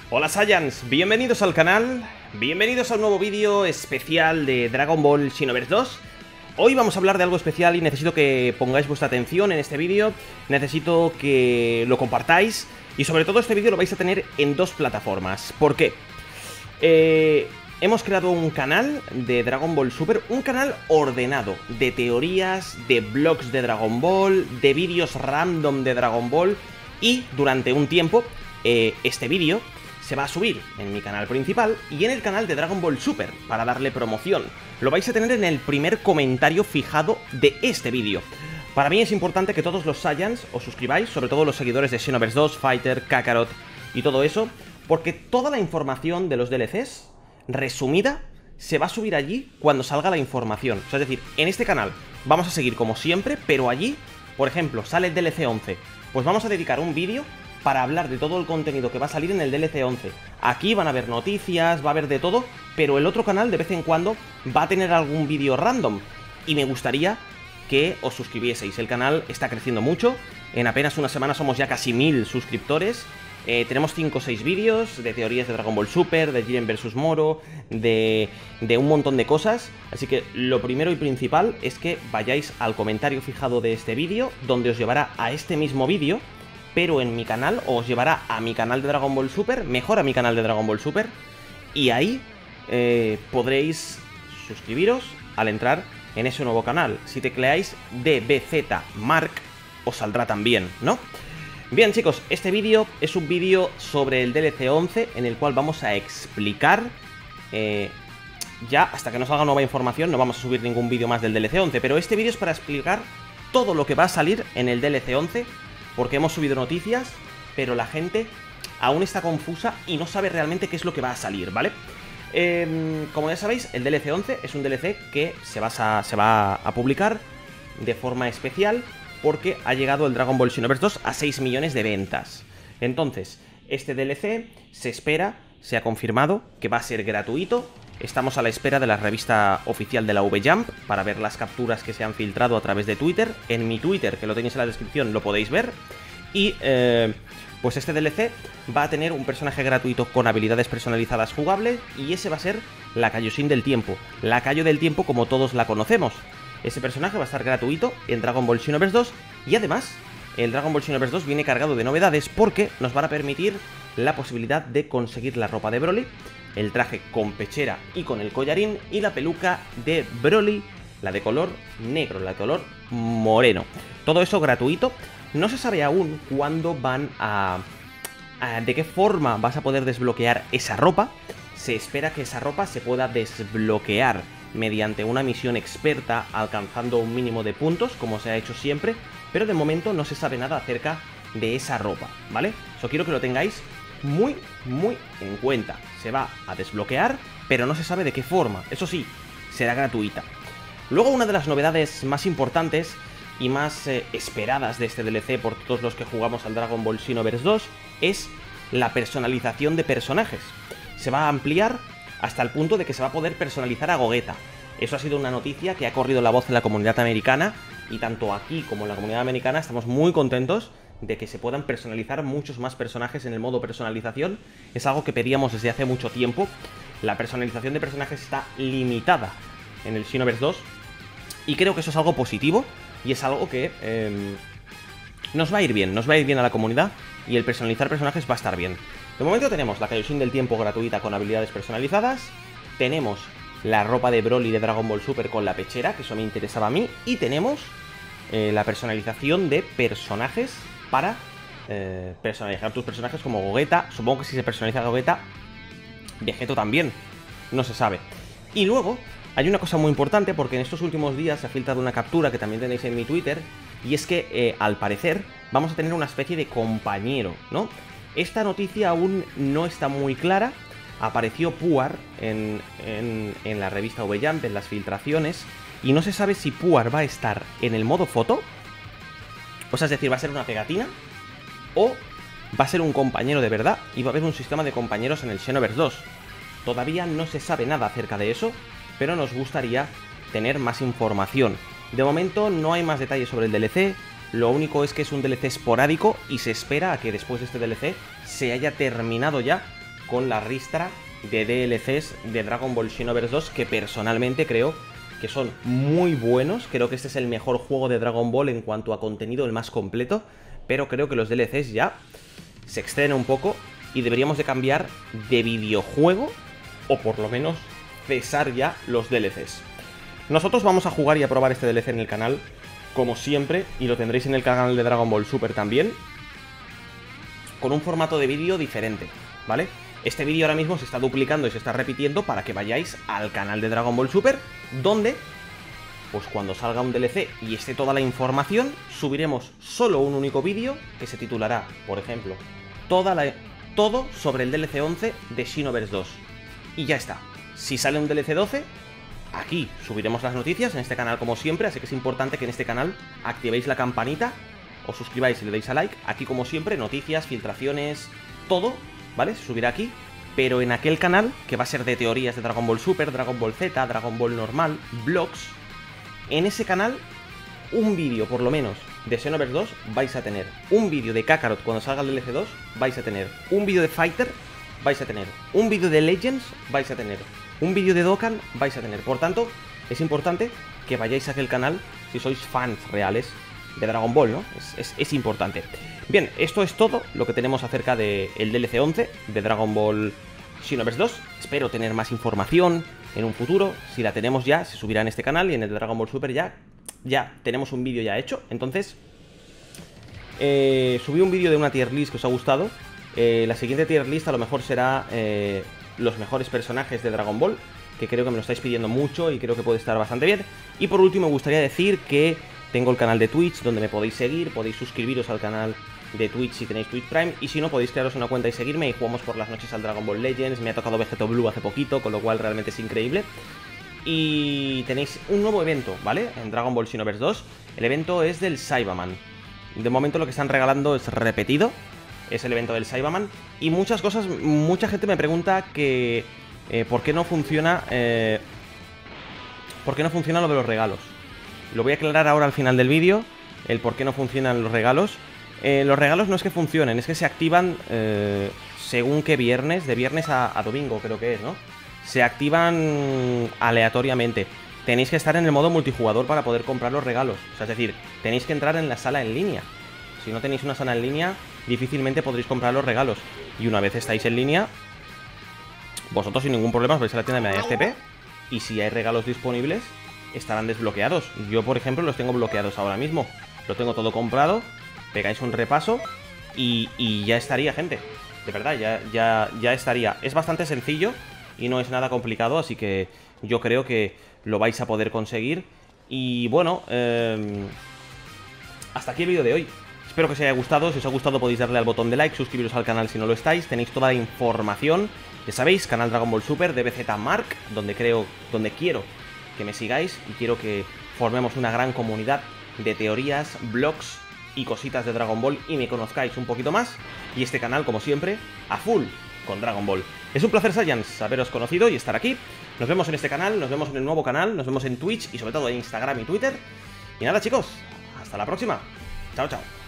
Hola Saiyans, bienvenidos al canal, bienvenidos a un nuevo vídeo especial de Dragon Ball Xenoverse 2. Hoy vamos a hablar de algo especial y necesito que pongáis vuestra atención en este vídeo, necesito que lo compartáis y sobre todo este vídeo lo vais a tener en dos plataformas. ¿Por qué? Hemos creado un canal de Dragon Ball Super, un canal ordenado de teorías, de blogs de Dragon Ball, de vídeos random de Dragon Ball y durante un tiempo este vídeo se va a subir en mi canal principal y en el canal de Dragon Ball Super para darle promoción. Lo vais a tener en el primer comentario fijado de este vídeo. Para mí es importante que todos los Saiyans os suscribáis, sobre todo los seguidores de Xenoverse 2, Fighter, Kakarot y todo eso, porque toda la información de los DLCs resumida se va a subir allí cuando salga la información. O sea, es decir, en este canal vamos a seguir como siempre, pero allí, por ejemplo, sale el DLC 11, pues vamos a dedicar un vídeo para hablar de todo el contenido que va a salir en el DLC 11. Aquí van a haber noticias, va a haber de todo, pero el otro canal de vez en cuando va a tener algún vídeo random. Y me gustaría que os suscribieseis. El canal está creciendo mucho, en apenas una semana somos ya casi 1000 suscriptores. Tenemos 5 o 6 vídeos de teorías de Dragon Ball Super, de Jiren vs Moro, de un montón de cosas. Así que lo primero y principal es que vayáis al comentario fijado de este vídeo, donde os llevará a este mismo vídeo, pero en mi canal, o os llevará a mi canal de Dragon Ball Super, mejor a mi canal de Dragon Ball Super, y ahí podréis suscribiros al entrar en ese nuevo canal. Si tecleáis DBZ Mark, os saldrá también, ¿no? Bien chicos, este vídeo es un vídeo sobre el DLC 11, en el cual vamos a explicar, ya hasta que nos salga nueva información no vamos a subir ningún vídeo más del DLC 11, pero este vídeo es para explicar todo lo que va a salir en el DLC 11, porque hemos subido noticias, pero la gente aún está confusa y no sabe realmente qué es lo que va a salir, ¿vale? Como ya sabéis, el DLC 11 es un DLC que se va a publicar de forma especial porque ha llegado el Dragon Ball Xenoverse 2 a 6 millones de ventas. Entonces, este DLC se espera, se ha confirmado que va a ser gratuito. Estamos a la espera de la revista oficial de la V-Jump para ver las capturas que se han filtrado a través de Twitter. En mi Twitter, que lo tenéis en la descripción, lo podéis ver. Y pues este DLC va a tener un personaje gratuito con habilidades personalizadas jugables y ese va a ser la Kaioshin del tiempo. La Kaio del tiempo como todos la conocemos. Ese personaje va a estar gratuito en Dragon Ball Xenoverse 2 y además el Dragon Ball Xenoverse 2 viene cargado de novedades porque nos van a permitir la posibilidad de conseguir la ropa de Broly, el traje con pechera y con el collarín y la peluca de Broly, la de color negro, la de color moreno. Todo eso gratuito. No se sabe aún cuándo de qué forma vas a poder desbloquear esa ropa. Se espera que esa ropa se pueda desbloquear mediante una misión experta alcanzando un mínimo de puntos, como se ha hecho siempre, pero de momento no se sabe nada acerca de esa ropa, ¿vale? Eso quiero que lo tengáis muy en cuenta. Se va a desbloquear, pero no se sabe de qué forma. Eso sí, será gratuita. Luego, una de las novedades más importantes y más esperadas de este DLC por todos los que jugamos al Dragon Ball Xenoverse 2 es la personalización de personajes. Se va a ampliar hasta el punto de que se va a poder personalizar a Gogeta. Eso ha sido una noticia que ha corrido la voz en la comunidad americana y tanto aquí como en la comunidad americana estamos muy contentos de que se puedan personalizar muchos más personajes en el modo personalización. Es algo que pedíamos desde hace mucho tiempo. La personalización de personajes está limitada en el Xenoverse 2 y creo que eso es algo positivo y es algo que nos va a ir bien a la comunidad y el personalizar personajes va a estar bien. De momento tenemos la Kaioshin del tiempo gratuita con habilidades personalizadas, tenemos la ropa de Broly de Dragon Ball Super con la pechera, que eso me interesaba a mí, y tenemos la personalización de personajes para personalizar tus personajes como Gogeta. Supongo que si se personaliza Gogeta, Vegeto también, no se sabe. Y luego hay una cosa muy importante porque en estos últimos días se ha filtrado una captura que también tenéis en mi Twitter, y es que al parecer vamos a tener una especie de compañero, ¿no? Esta noticia aún no está muy clara. Apareció Puar en la revista V-Jump, en las filtraciones, y no se sabe si Puar va a estar en el modo foto, o sea, es decir, va a ser una pegatina, o va a ser un compañero de verdad, y va a haber un sistema de compañeros en el Xenoverse 2. Todavía no se sabe nada acerca de eso, pero nos gustaría tener más información. De momento no hay más detalles sobre el DLC. Lo único es que es un DLC esporádico y se espera a que después de este DLC se haya terminado ya con la ristra de DLCs de Dragon Ball Xenoverse 2, que personalmente creo que son muy buenos. Creo que este es el mejor juego de Dragon Ball en cuanto a contenido, el más completo, pero creo que los DLCs ya se exceden un poco y deberíamos de cambiar de videojuego, o por lo menos cesar ya los DLCs. Nosotros vamos a jugar y a probar este DLC en el canal, como siempre, y lo tendréis en el canal de Dragon Ball Super también, con un formato de vídeo diferente, ¿vale? Este vídeo ahora mismo se está duplicando y se está repitiendo para que vayáis al canal de Dragon Ball Super, donde, pues cuando salga un DLC y esté toda la información, subiremos solo un único vídeo que se titulará, por ejemplo, todo sobre el DLC 11 de Xenoverse 2. Y ya está. Si sale un DLC 12, aquí subiremos las noticias en este canal como siempre, así que es importante que en este canal activéis la campanita, os suscribáis y le deis a like. Aquí como siempre, noticias, filtraciones, todo, ¿vale? Se subirá aquí, pero en aquel canal, que va a ser de teorías de Dragon Ball Super, Dragon Ball Z, Dragon Ball normal, vlogs, en ese canal, un vídeo por lo menos de Xenoverse 2 vais a tener. Un vídeo de Kakarot cuando salga el DLC 2 vais a tener. Un vídeo de Fighter vais a tener. Un vídeo de Legends vais a tener. Un vídeo de Dokkan vais a tener. Por tanto, es importante que vayáis a aquel canal si sois fans reales de Dragon Ball, ¿no? Es importante. Bien, esto es todo lo que tenemos acerca del DLC 11 de Dragon Ball Xenoverse 2. Espero tener más información en un futuro. Si la tenemos ya, se subirá en este canal, y en el de Dragon Ball Super ya tenemos un vídeo ya hecho. Entonces, subí un vídeo de una tier list que os ha gustado. La siguiente tier list a lo mejor será los mejores personajes de Dragon Ball, que creo que me lo estáis pidiendo mucho y creo que puede estar bastante bien. Y por último me gustaría decir que tengo el canal de Twitch donde me podéis seguir, podéis suscribiros al canal de Twitch si tenéis Twitch Prime, y si no, podéis crearos una cuenta y seguirme, y jugamos por las noches al Dragon Ball Legends. Me ha tocado Vegeto Blue hace poquito, con lo cual realmente es increíble. Y tenéis un nuevo evento, ¿vale? En Dragon Ball Xenoverse 2. El evento es del Saibaman. De momento lo que están regalando es repetido. Es el evento del Saibaman. Y muchas cosas, mucha gente me pregunta que ¿por qué no funciona lo de los regalos? Lo voy a aclarar ahora al final del vídeo, el por qué no funcionan los regalos. Los regalos no es que funcionen, es que se activan según qué viernes, de viernes a domingo creo que es, ¿no? Se activan aleatoriamente. Tenéis que estar en el modo multijugador para poder comprar los regalos. O sea, es decir, tenéis que entrar en la sala en línea. Si no tenéis una sala en línea, difícilmente podréis comprar los regalos. Y una vez estáis en línea, vosotros sin ningún problema os vais a la tienda de MediaFTP, y si hay regalos disponibles, estarán desbloqueados. Yo, por ejemplo, los tengo bloqueados ahora mismo. Lo tengo todo comprado. Pegáis un repaso y ya estaría, gente. De verdad, ya estaría. Es bastante sencillo y no es nada complicado, así que yo creo que lo vais a poder conseguir. Y bueno, hasta aquí el vídeo de hoy. Espero que os haya gustado. Si os ha gustado podéis darle al botón de like, suscribiros al canal si no lo estáis. Tenéis toda la información, ya sabéis, canal Dragon Ball Super, DBZ Mark, donde quiero que me sigáis y quiero que formemos una gran comunidad de teorías, blogs y cositas de Dragon Ball, y me conozcáis un poquito más. Y este canal, como siempre, a full con Dragon Ball. Es un placer, Saiyans, haberos conocido y estar aquí. Nos vemos en este canal, nos vemos en el nuevo canal, nos vemos en Twitch y sobre todo en Instagram y Twitter. Y nada, chicos, hasta la próxima. Chao, chao.